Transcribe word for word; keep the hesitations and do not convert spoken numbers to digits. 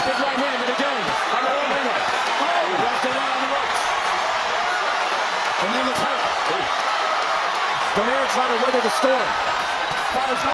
big right-handed again. Magdaleno. Oh, left it out on the ropes. And then the tight. Donaire trying to weather the storm. Fires